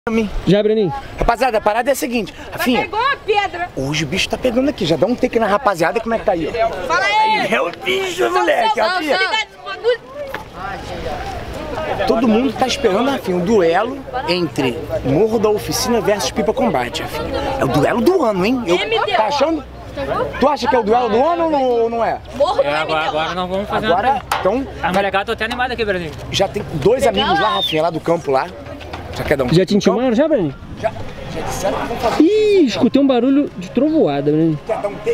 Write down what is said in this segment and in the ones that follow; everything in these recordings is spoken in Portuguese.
Já, Breninho? Rapaziada, a parada é a seguinte, Rafinha, pegou a pedra. Hoje o bicho tá pegando aqui, já dá um take na rapaziada, como é que tá aí, ó? Fala aí! É o bicho, moleque, Rafinha. Todo mundo tá esperando, Rafinha, um duelo entre Morro da Oficina versus Pipa Combate, Rafinha. É o duelo do ano, hein? Tá achando? Tu acha que é o duelo do ano ou não é? Morro do Agora nós vamos fazer agora, então... A molecada, tô até animado aqui, Brasil. Já tem dois amigos lá, Rafinha, lá do campo lá. Já quer dar um... Já te intimaram, já, Breninho? Já disseram que vão fazer... Ih, escutei um barulho de trovoada, Breninho. Quer dar um take?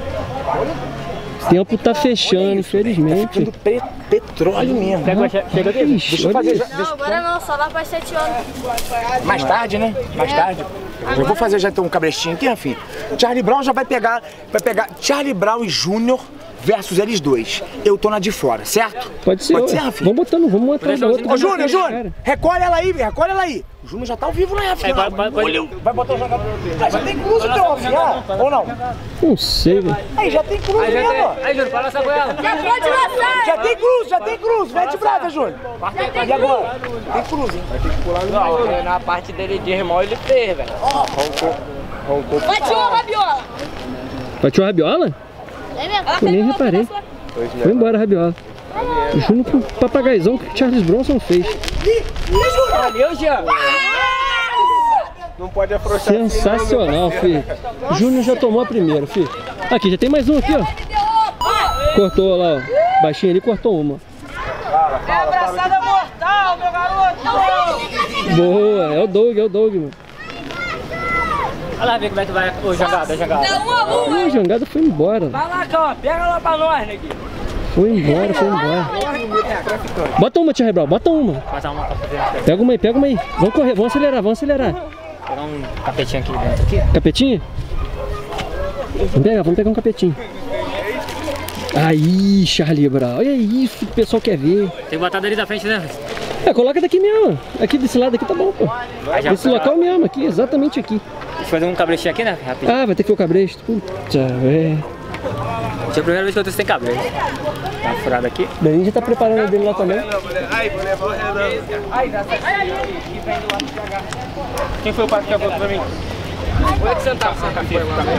O tempo tá fechando, infelizmente. Tá ficando petróleo mesmo. Chega aqui. Deixa eu fazer já. Não, agora não, só lá para 7 horas. Mais tarde, né? Mais tarde. Eu vou fazer já então um cabrestinho aqui, Rafinha. Charlie Brown já vai pegar Charlie Brown e Júnior versus eles dois. Eu tô na de fora, certo? Pode ser, Rafinha? Vamos botando, vamos atrás da outra. Ô, Júnior, recolhe ela aí, recolhe ela aí. O Júnior já tá ao vivo, né, Rafinha? Vai botar o jogador. Ah, já tem cruz então, Rafinha? Ou não? Não sei, velho. Aí, já tem cruz mesmo, ó. Aí, Júnior, fala essa com ela. Já pode lançar! Já tem cruz. Mete brava, Júnior. E agora? Tem cruz, hein? Vai ter que pular no meio. Na parte dele de irmão ele fez, velho. Roncou. Bate uma rabiola! Bateu a rabiola? É mesmo? Eu nem reparei. Foi embora a rabiola. Júnior com o papagaizão que o Charles Bronson fez. Valeu, Jean. Não pode afrouxar. Sensacional, filho. Júnior já tomou a primeira, filho. Aqui, já tem mais um aqui, ó. Cortou lá, ó. Baixinho ali, cortou uma. É abraçada mortal, meu garoto! Boa, é o Doug, mano. Olha lá, ver como é que vai o jangada. O jangada foi embora. Vai lá, Cão, pega lá pra nós, Negui. Foi embora. Bota uma, Tia Rebral, bota uma. Passar uma pra fazer. Pega uma aí. Vamos correr, vamos acelerar. Pegar um capetinho aqui dentro. Aqui. Capetinho? Vamos pegar um capetinho. Aí, Charlie Brown, olha isso que o pessoal quer ver. Tem que botar dali da frente, né? Coloca daqui mesmo. Aqui desse lado aqui tá bom, pô. Esse local mesmo, aqui, exatamente aqui. Deixa eu fazer um cabrestinho aqui, né? Rapidinho. Ah, vai ter que ser o cabresto. Puta, velho. Essa é a primeira vez que eu tô sem cabresto. Dá uma furada aqui. Beninho já tá preparando a dele lá também. Quem foi o pai que acabou pra mim? Pode sentar, filho.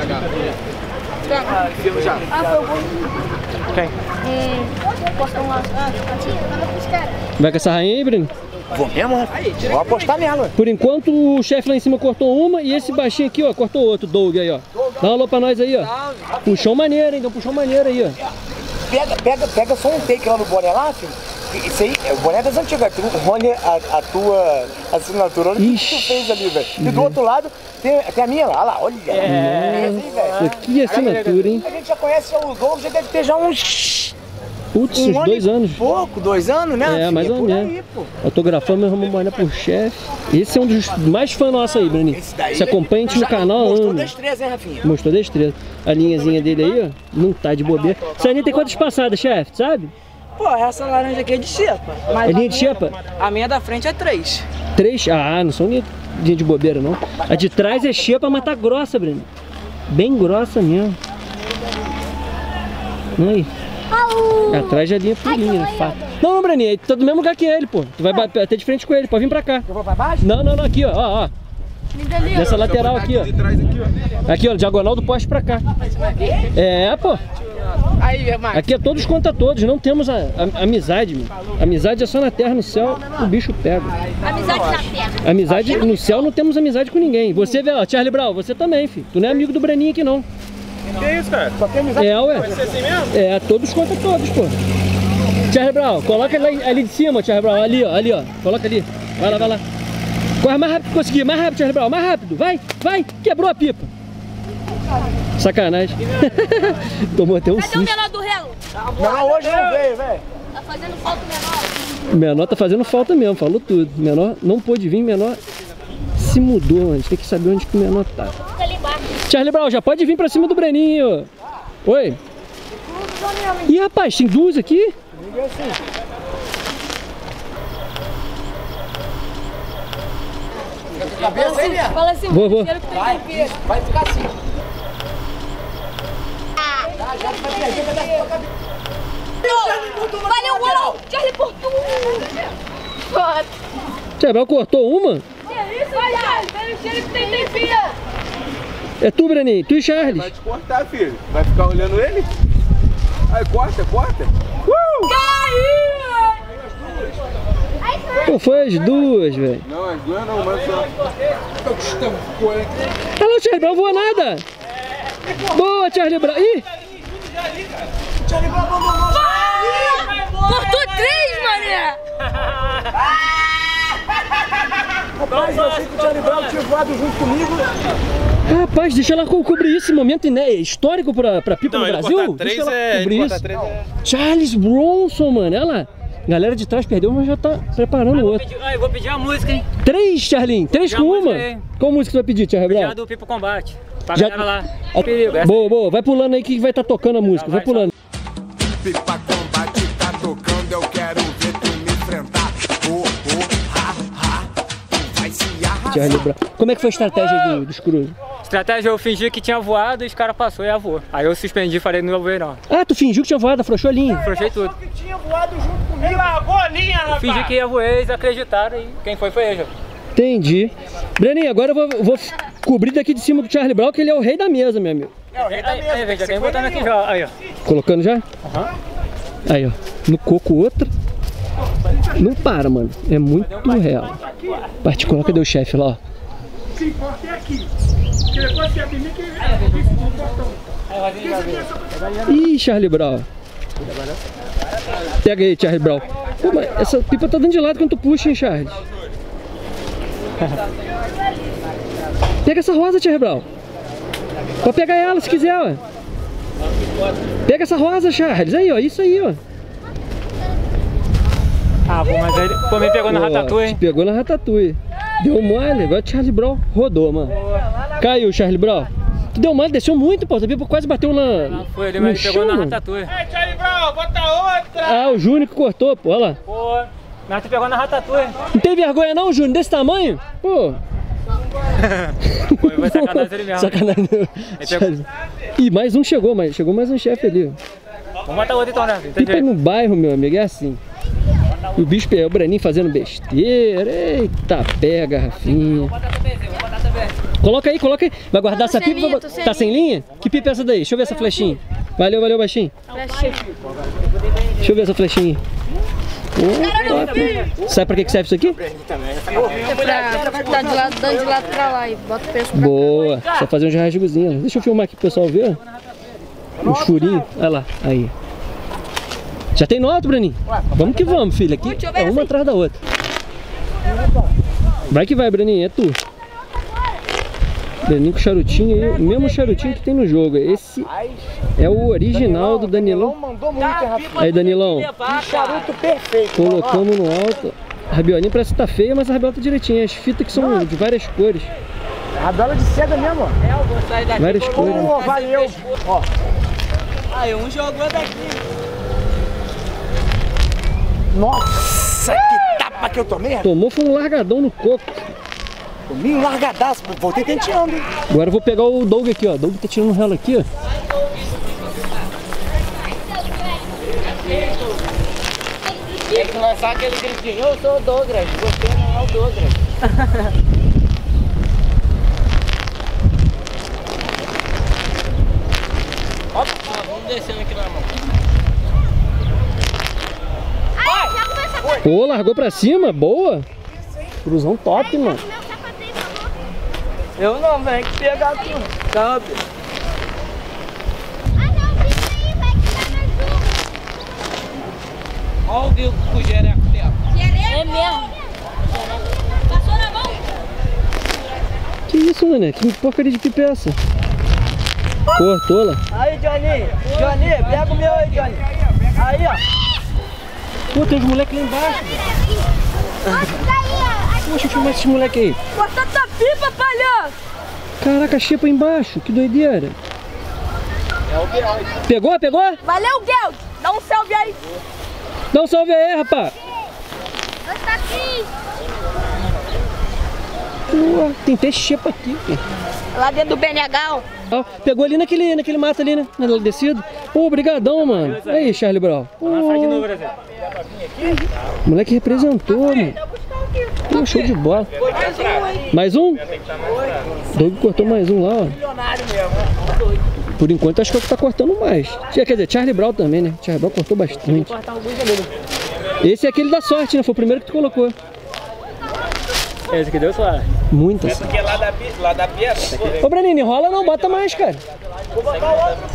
Já. Quem? Postão lá. Vai com essa rainha aí, Bruno? Vou mesmo, Rafinha. Vou apostar nela. Por enquanto o chefe lá em cima cortou uma e esse baixinho aqui, ó, cortou outro, Doug aí, ó. Dá um alô pra nós aí, ó. Puxão maneiro, hein? Então puxão maneiro aí, ó. Pega só um take lá no boné lá, filho. Isso aí é o boné das antigas. Olha a tua assinatura. Olha o que tu fez ali, velho. E do outro lado tem a minha lá. Olha lá, olha. Isso aqui é assinatura, hein? A gente já conhece o Doug, já deve ter já uns... Putz, uns 2 anos. Pouco, 2 anos, né? É, mais ou menos. Autografando meu Ramon Boné pro chefe. Esse é um dos mais fãs nossos aí, Breninho. Se acompanha a gente no canal, mostrou ama. destreza, hein, Rafinha? Mostrou destreza. A linhazinha dele aí, ó, não tá de bobeira. Essa linha tem quantas passadas, chefe, sabe? Pô, essa laranja aqui é de xepa. É linha de xepa? A minha da frente é 3. 3? Ah, não são linha de bobeira, não. A de trás é xepa, mas tá grossa, Breninho. Bem grossa mesmo. Aí. Atrás já linha purinha, né? Fato. Não, Breninho, tu tá do mesmo lugar que ele, pô. Tu vai bater de frente com ele, pode vir pra cá. Eu vou pra baixo? Não, aqui, ó. Nessa lateral aqui, ó. Aqui, ó, diagonal do poste pra cá. É, pô. Aqui é todos contra todos, não temos amizade, meu. Amizade é só na terra, no céu o bicho pega. Amizade na terra. Amizade no céu, não temos amizade com ninguém. Você vê, ó, Charlie Brown, você também, filho. Tu não é amigo do Breninho aqui, não. Que isso, cara? Só tem amizade. É, ué. Vai ser assim mesmo? É, todos contra todos, pô. Charlie Brown, coloca ali de cima, Charlie Brown. Ali, ó. Coloca ali. Vai lá. Corre mais rápido que conseguir. Mais rápido, Charlie Brown. Mais rápido. Vai. Quebrou a pipa. Sacanagem. Tomou até um Cadê o susto. menor do relo? Não, hoje não veio, velho. Tá fazendo falta o menor. O menor tá fazendo falta mesmo, falou tudo. O menor não pôde vir, o menor se mudou, a gente tem que saber onde que o menor tá. Tá ali embaixo. Charlie Brown, já pode vir pra cima do Breninho. Oi. Ih, rapaz, tem duas aqui? Cabeça aí, né? Fala assim, Vou. Vai ficar assim. Já vai perder, vai dar sua cabeça. Valeu, gol! Charlie por tudo! Foda! Charlie Brown cortou uma? Que isso? É tu, Breninho, tu e Charles. Vai te cortar, filho. Vai ficar olhando ele? Aí, corta, corta. Pô, foi as duas, velho. Não, as duas não, mas só. Ah não, Charlie Brown voa nada. Boa, Charlie Brown. Ih! Cortou 3, mané! Rapaz, eu achei que o Charlie Brown tinha voado junto comigo. Rapaz, deixa ela cobrir esse momento histórico pra pipa no Brasil. Deixa ela cobrir isso. Charles Bronson, mano, olha lá. Galera de trás perdeu, mas já tá preparando o outro. Eu vou pedir uma música, hein? 3, Charlinho, 3 com uma. Qual música tu vai pedir, Charlie Brown? Já do Pipa Combate. Pra galera lá. Boa, boa, vai pulando aí que vai estar tocando a música, vai pulando. Pipa Combate tá tocando, eu quero ver tu me enfrentar. Tu vai se arrasar. Charlie Brown. Como é que foi a estratégia dos cruzes? Estratégia, eu fingi que tinha voado e os caras passaram e avou. Aí eu suspendi e falei, não vou ver não. Ah, tu fingiu que tinha voado, afrouxou a linha. Afrouxei tudo. Que tinha voado junto comigo. Largou a linha, rapaz. Fingi que ia voar, eles acreditaram e quem foi ele. Entendi. Breninho, agora eu vou cobrir daqui de cima do Charlie Brown, que ele é o rei da mesa, meu amigo. É o rei da mesa. Aí, já tem botando aqui já. Aí, ó. Colocando já? Aí, ó. No coco outra. Não para, mano. É muito real. Particular, cadê o chefe lá, ó? Se importa é aqui. Que depois que é mim que Ih, Charlie Brown. Pega aí, Charlie Brown. Pô, mas essa pipa tá dando de lado quando tu puxa, hein, Charles? Pega essa rosa, Charlie Brown. Pode pegar ela se quiser, ó. Pega essa rosa, Charles. Aí, ó. Isso aí, ó. Ah, pô, mas ele me pegou na Ratatouille, hein? Te pegou na Ratatouille. Deu mole, agora o Charlie Brown rodou, mano. Caiu, Charlie Brown. Tu deu mole, desceu muito, pô. A pipa quase bateu Não foi, ele me pegou na Ratatouille. Ei, Charlie Brown, bota outra! Ah, o Júnior que cortou, pô. Olha lá. Pô, mas tu pegou na Ratatouille. Não tem vergonha não, Júnior, desse tamanho? Pô. Pô, vai sacanagem ele mesmo. Sacanagem. Ih, mais um chegou mais um chefe ali. Vamos matar outro então, né? Pipa no bairro, meu amigo, é assim. E o bicho é o Breninho fazendo besteira. Eita, pega, Rafinha. Coloca aí. Vai guardar essa pipa? Tá sem linha? Que pipa é essa daí? Deixa eu ver essa flechinha. Valeu, baixinho. Deixa eu ver essa flechinha. Sabe pra que serve isso aqui? É pra dar de lado pra lá e bota o peso pra cá. Boa, só fazer uns rasgozinhos. Deixa eu filmar aqui pro pessoal ver. Os furinhos, olha lá, aí. Já tem nota, Breninho? Vamos que vamos, filho. Aqui é uma atrás da outra. Vai que vai, Breninho, é tu. Breninho com charutinho aí, o mesmo charutinho que tem no jogo. Esse é o original do Danilão. Aí, Danilão. Charuto perfeito. Colocamos no alto. A rabiolinha parece que tá feia, mas a rabiola tá direitinha. As fitas que são de várias cores. A rabiola de seda mesmo, ó. É, eu vou sair daqui. Várias cores. Valeu. Ó. Aí, um jogou daqui. Nossa, que tapa que eu tomei. Tomou foi um largadão no coco. Tomei um largadaço, voltei tenteando. Agora eu vou pegar o Doug aqui, ó. O Doug tá tirando relo aqui, ó. Tem que lançar aquele gritinho, eu sou o Douglas, você não é o Douglas. Ó, vamos descendo aqui na mão. Pô, largou pra cima, boa. Cruzão top, mano. Eu não, velho, que pegar tudo. Calma, olha o Bill com o jereco dela. É mesmo. Passou na mão? Que isso, mano? Que porcaria de pipa é essa? Cortou lá. Aí, Johnny, pega o meu aí, Johnny. Aí, ó. Pô, tem uns moleques lá embaixo, velho. Deixa eu filmar esses moleques aí. Corta tua pipa, palhaço! Caraca, a xepa embaixo, que doideira. Pegou? Valeu, Geld! Dá um salve aí! Dá um salve aí, rapaz. Tá aqui! Pô, tem até xepa aqui, cara. Lá dentro do BNH, ó. Pegou ali naquele mato ali, né? Na descida. Pô, brigadão, mano. Aí, Charlie Brown. Pô. Vamos de novo, Brasil. O moleque representou, mano. Pô, show de bola. Mais um? Doug cortou mais um lá, ó. Por enquanto acho que é o que tá cortando mais. Quer dizer, Charlie Brown também, né? Charlie Brown cortou bastante. Esse é aquele da sorte, né? Foi o primeiro que tu colocou. Esse aqui deu sorte. Muita sorte. Porque lá da pieza. Ô, Breninho, enrola não, bota mais, cara. Vou botar o outro.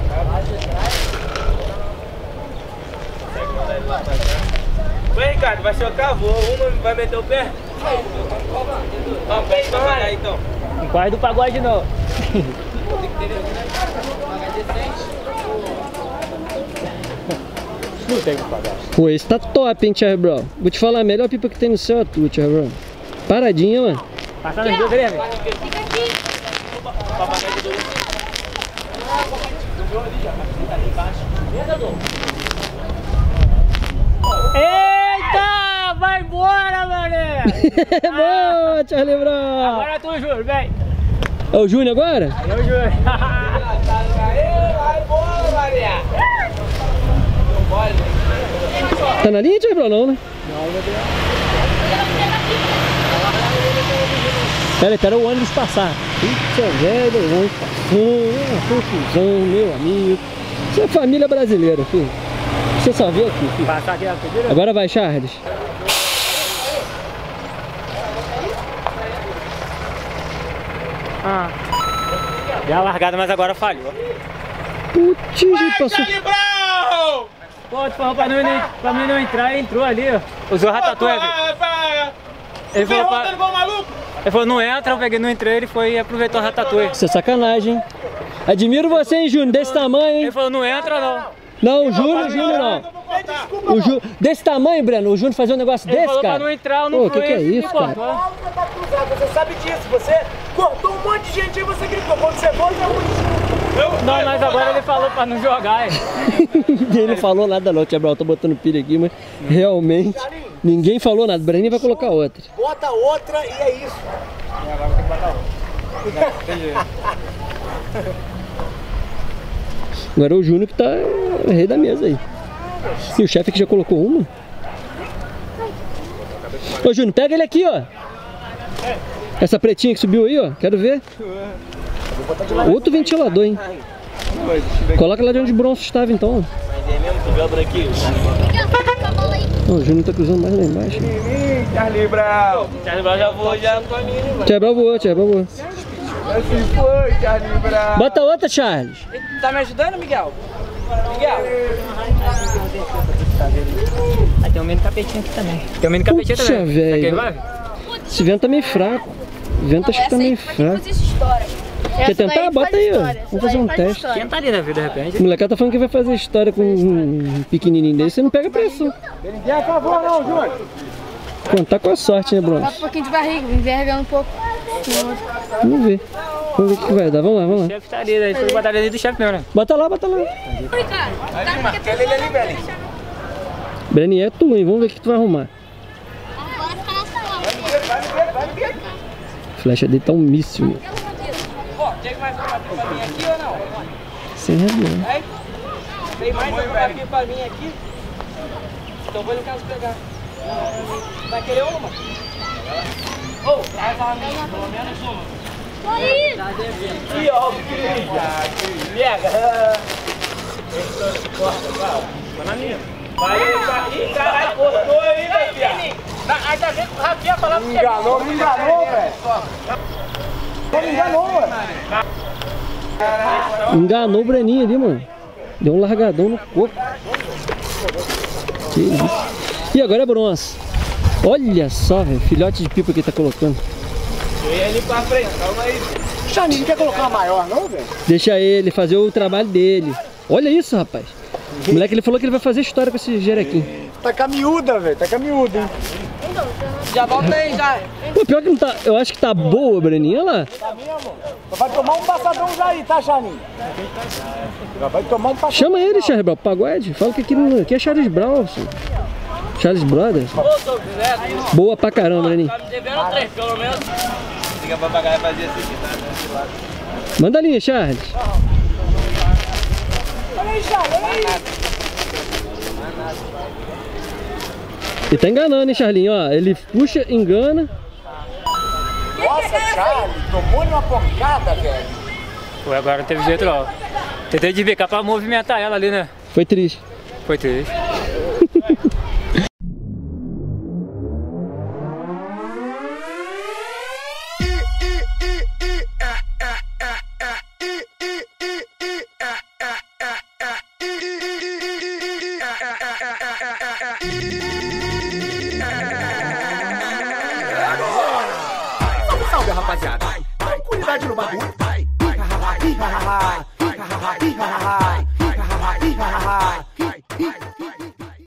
Vem, Ricardo, vai chocar, voa. Uma vai meter o pé. Ó, pede pra pagar então. Não corre do pagode não. Não tem que pagar. Pô, esse tá top, hein, Charlie Brown. Vou te falar, a melhor pipa que tem no céu é tu, Charlie Brown. Paradinha, mano. Passar nos dois, Grêmio. Fica aqui. Eita! Vai embora, mané! Boa, Charlie Brown. Agora é tu, Júnior, vem. É o Júnior agora? É o Júnior. Vai embora, Maria. Tá na linha, Charlie Brown, não, né? Pera o ônibus passar. Puta velho, o ônibus passando, confusão, meu amigo. Isso é família brasileira, filho. Você só vê aqui, filho. Passar aqui na pedreira? Agora vai, Charles. Deu a largada, mas agora falhou. Putz, passou. Pô, tu falou pra mim não entrar, entrou ali, ó. Usou Ratatouille. Ele falou, não entra, eu peguei, não entrei, ele foi e aproveitou a Ratatouille. Isso é sacanagem, hein? Admiro você, hein, Júnior, desse tamanho, hein? Ele falou, não entra não. Não, o Júnior não. O Júnior, desse tamanho, Breno, o Júnior fazer um negócio Ele desse, falou cara? pra não entrar, eu não Pô, fui. que é isso, cara? Você sabe disso, você cortou um monte de gente e você gritou. Quando você volta, Não, mas agora ele falou pra não jogar. Ele não falou nada não, Tia Brau, tô botando pilha aqui, mas realmente ninguém falou nada. O Breninho vai colocar outra. bota outra e é isso. Agora vou ter que botar outra. Agora é o Júnior que tá rei da mesa aí. E o chefe que já colocou uma. Ô Júnior, pega ele aqui, ó. Essa pretinha que subiu aí, ó. Quero ver. Outro ventilador, hein. Coloca lá de onde o bronze estava, então. Ó, o Júnior tá cruzando mais lá embaixo. Charlie Brown. Charlie Brown já voou, já não tô ali, né? Tia Brau voou, Tia Brau voou. Assim foi, Charlie Brown. Bota outra, Charles. Tá me ajudando, Miguel? Miguel? Ah, tem um meio capetinho aqui também. Tem um meio capetinho Puxa, também. velho. Quer vai? Esse vento tá meio fraco. O vento acho que tá meio fraco. Quer tentar? Bota aí, ó. Vamos fazer um teste. Quem tá ali na vida, de repente? O molecada tá falando que vai fazer história com um pequenininho desse, você não pega pressão. Ninguém é a favor não, Júnior. Contar com a sorte, né, Bruno? Bota um pouquinho de barriga, envergando um pouco. Vamos ver. Vamos ver o que vai dar. Vamos lá, O vamos lá. chefe tá ali, daí foi botar ali do chefe mesmo, né? Bota lá, bota lá. Ali, martelo ele ali, velho. Breninho, é tu, hein? Vamos ver o que tu vai arrumar. A flecha dele tá um míssil, meu. Pô, tem mais uma pra mim aqui ou não? Sem razão. Tem mais uma pra mim aqui? Então vou no caso pegar. Vai querer uma? Ô, traz uma minha, pelo menos uma. Ih, ó, pega. Vai na minha. Vai, ih, caralho, cortou aí, meu filho. Ainda vem com o Rafinha falando que Me enganou, velho. Me enganou, velho. Enganou o Breninho ali, mano. Deu um largadão no corpo. Que isso. E agora é bronze. Olha só, velho. Filhote de pipa que ele tá colocando. Ele pra frente, calma aí. Chaninho, não quer colocar uma maior não, velho? Deixa ele fazer o trabalho dele. Olha isso, rapaz. O moleque, ele falou que ele vai fazer história com esse jerequim. Tá caminhuda, velho. Tá caminhuda, hein? já volta aí, já. Pô, pior que não tá. Eu acho que tá boa, Breninho. Olha lá. Tá mesmo? Vai tomar um passadão já aí, tá, Chaninho? Vai tomar um passadão. Chama ele, Charles Brown, pagode. Fala que aqui é Charles Brown, senhor. Charles Brothers. Boa pra caramba, Breninho. Tá me devendo 3, pelo menos. Liga pra pagar e fazer assim, tá? Manda a linha, Charles. Olha aí, Charles, olha aí. E tá enganando, hein, Charlinho? Ó, ele puxa, engana. Nossa, Charlie, tomou-lhe uma porcada, velho. Pô, agora não teve jeito não. Tentei desbicar pra movimentar ela ali, né? Foi triste. Foi triste. Salve, rapaziada. Tranquilidade no bagulho.